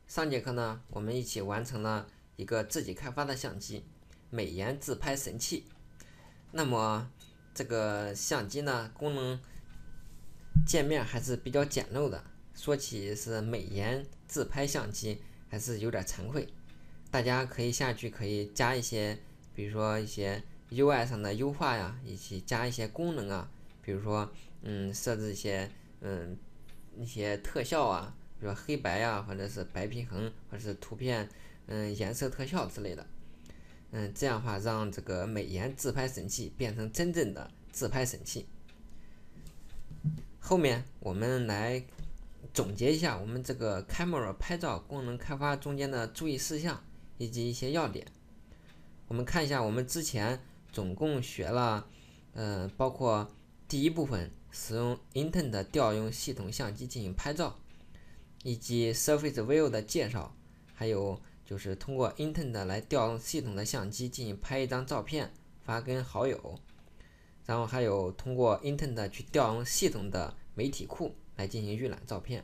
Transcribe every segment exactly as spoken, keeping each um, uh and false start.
上节课呢，我们一起完成了一个自己开发的相机——美颜自拍神器。那么这个相机呢，功能界面还是比较简陋的。说起是美颜自拍相机，还是有点惭愧。大家可以下去可以加一些，比如说一些 U I 上的优化呀，以及加一些功能啊，比如说嗯设置一些嗯一些特效啊，比如说黑白呀，或者是白平衡，或者是图片嗯颜色特效之类的。嗯，这样的话让这个美颜自拍神器变成真正的自拍神器。后面我们来总结一下我们这个 Camera 拍照功能开发中间的注意事项以及一些要点。我们看一下，我们之前总共学了，呃，包括第一部分使用 Intent 调用系统相机进行拍照，以及 Surface View 的介绍，还有就是通过 Intent 来调用系统的相机进行拍一张照片发跟好友，然后还有通过 Intent 去调用系统的媒体库来进行预览照片。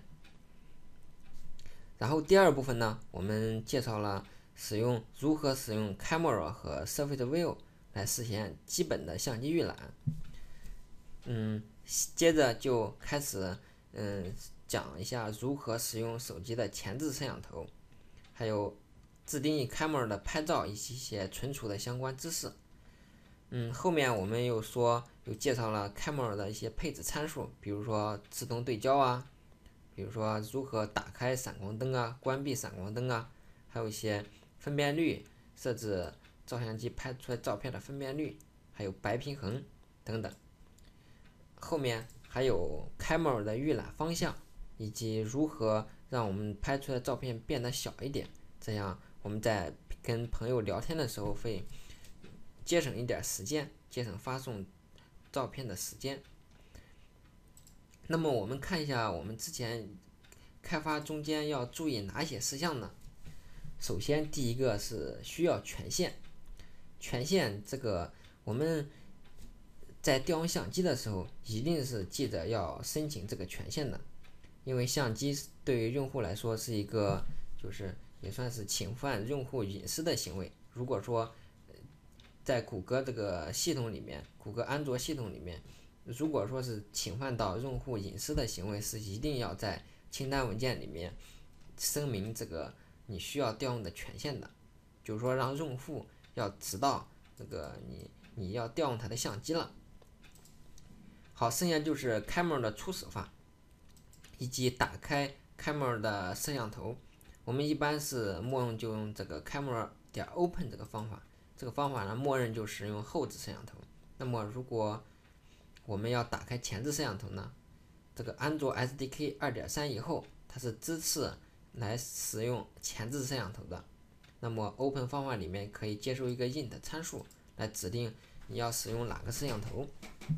然后第二部分呢，我们介绍了使用如何使用 Camera 和 Surface View 来实现基本的相机预览。嗯，接着就开始嗯讲一下如何使用手机的前置摄像头，还有自定义 Camera 的拍照以及一些存储的相关知识。嗯，后面我们又说又介绍了 Camera 的一些配置参数，比如说自动对焦啊，比如说如何打开闪光灯啊，关闭闪光灯啊，还有一些分辨率设置，照相机拍出来照片的分辨率，还有白平衡等等。后面还有 Camera 的预览方向，以及如何让我们拍出来的照片变得小一点，这样我们在跟朋友聊天的时候会节省一点时间，节省发送照片的时间。那么我们看一下我们之前开发中间要注意哪些事项呢？首先第一个是需要权限，权限这个我们在调用相机的时候一定是记得要申请这个权限的，因为相机对于用户来说是一个就是也算是侵犯用户隐私的行为。如果说在谷歌这个系统里面，谷歌安卓系统里面，如果说是侵犯到用户隐私的行为，是一定要在清单文件里面声明这个你需要调用的权限的，就是说让用户要知道这个你你要调用他的相机了。好，剩下就是 Camera 的初始化以及打开 Camera 的摄像头。我们一般是默认就用这个 Camera 点 Open 这个方法，这个方法呢默认就使用后置摄像头。那么如果我们要打开前置摄像头呢，这个安卓 S D K 二点三 以后它是支持来使用前置摄像头的。那么 Open 方法里面可以接受一个 int 参数来指定你要使用哪个摄像头。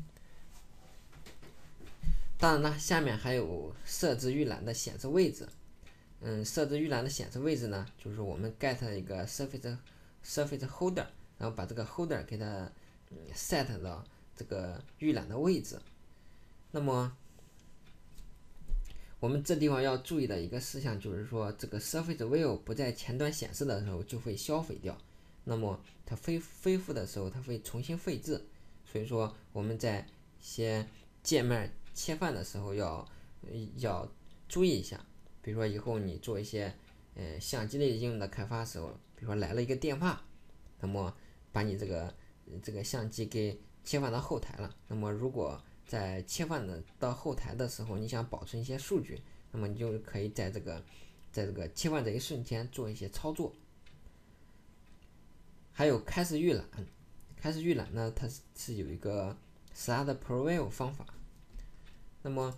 当然呢，下面还有设置预览的显示位置。嗯，设置预览的显示位置呢，就是我们 get 一个 surface surface holder， 然后把这个 holder 给它、嗯、set 到这个预览的位置。那么我们这地方要注意的一个事项就是说，这个 surface view 不在前端显示的时候就会消费掉，那么它恢恢复的时候它会重新绘制，所以说我们在一些界面切换的时候要要注意一下。比如说以后你做一些呃相机类应用的开发的时候，比如说来了一个电话，那么把你这个这个相机给切换到后台了，那么如果在切换的到后台的时候，你想保存一些数据，那么你就可以在这个在这个切换这一瞬间做一些操作。还有开始预览，开始预览呢，它是有一个 Start Preview 方法。那么，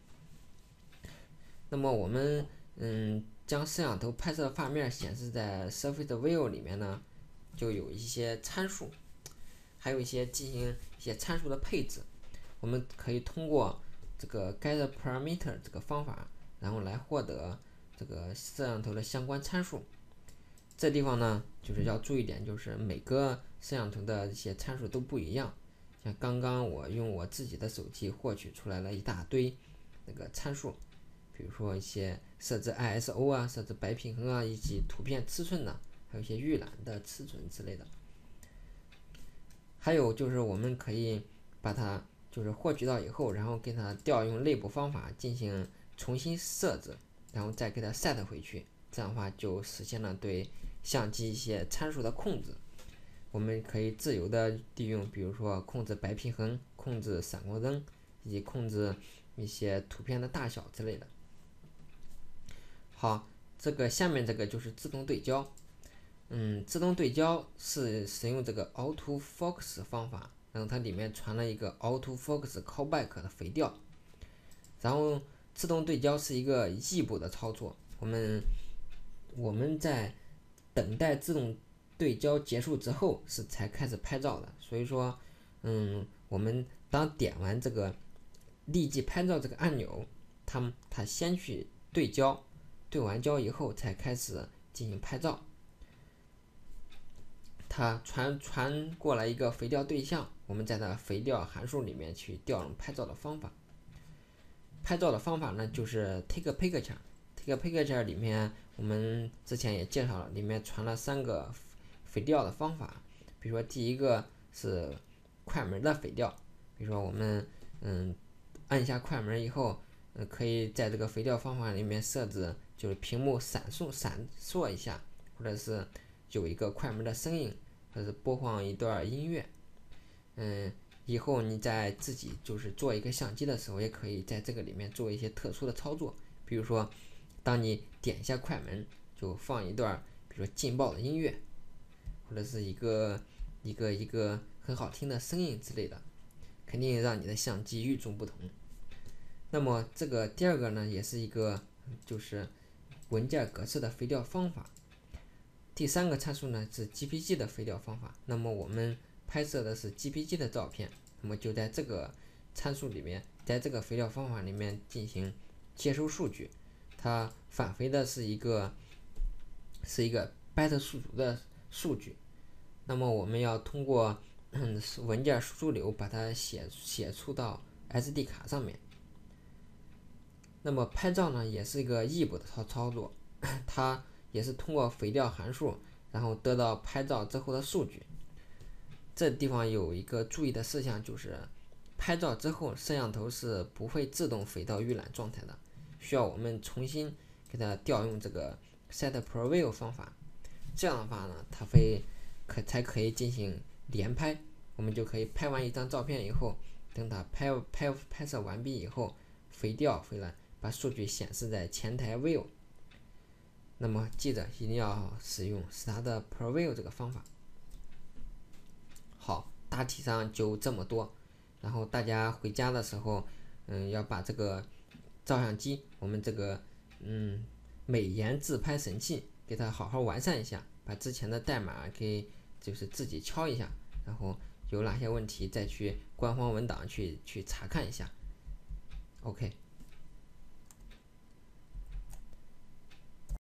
那么我们嗯将摄像头拍摄画面显示在 Surface View 里面呢，就有一些参数，还有一些进行一些参数的配置。我们可以通过这个 get parameter 这个方法，然后来获得这个摄像头的相关参数。这地方呢，就是要注意点，就是每个摄像头的一些参数都不一样。像刚刚我用我自己的手机获取出来了一大堆那个参数， 比如说一些设置 I S O 啊，设置白平衡啊，以及图片尺寸呐，还有一些预览的尺寸之类的。还有就是我们可以把它就是获取到以后，然后给它调用内部方法进行重新设置，然后再给它 set 回去，这样的话就实现了对相机一些参数的控制。我们可以自由的利用，比如说控制白平衡、控制闪光灯，以及控制一些图片的大小之类的。好，这个下面这个就是自动对焦。嗯，自动对焦是使用这个 Auto Focus 方法，然后它里面传了一个 Auto Focus Callback 的肥调。然后自动对焦是一个异步的操作，我们我们在等待自动对焦结束之后是才开始拍照的，所以说，嗯，我们当点完这个立即拍照这个按钮，它它先去对焦，对完焦以后才开始进行拍照。它传传过来一个肥调对象，我们在它肥调函数里面去调用拍照的方法。拍照的方法呢，就是 take a picture。take a picture 里面我们之前也介绍了，里面传了三个肥调的方法。比如说第一个是快门的肥调，比如说我们嗯按一下快门以后，嗯可以在这个肥调方法里面设置，就是屏幕闪烁闪烁一下，或者是有一个快门的声音，或者是播放一段音乐。嗯，以后你在自己就是做一个相机的时候，也可以在这个里面做一些特殊的操作，比如说，当你点一下快门，就放一段，比如说劲爆的音乐，或者是一个一个一个很好听的声音之类的，肯定让你的相机与众不同。那么这个第二个呢，也是一个就是文件格式的肥调方法。第三个参数呢是 G P G 的肥调方法。那么我们拍摄的是 G P G 的照片，那么就在这个参数里面，在这个肥料方法里面进行接收数据，它返回的是一个是一个 byte 数组的数据。那么我们要通过文件输出流把它写写出到 S D 卡上面。那么拍照呢，也是一个异步的操操作，它也是通过肥调函数，然后得到拍照之后的数据。这地方有一个注意的事项，就是拍照之后摄像头是不会自动回到预览状态的，需要我们重新给它调用这个 set preview 方法。这样的话呢，它会可才可以进行连拍，我们就可以拍完一张照片以后，等它拍拍拍摄完毕以后，回调回来，把数据显示在前台 view。那么记着一定要使用 start preview 这个方法。好，大体上就这么多。然后大家回家的时候，嗯，要把这个照相机，我们这个嗯美颜自拍神器，给它好好完善一下，把之前的代码给就是自己敲一下，然后有哪些问题再去官方文档去去查看一下。OK。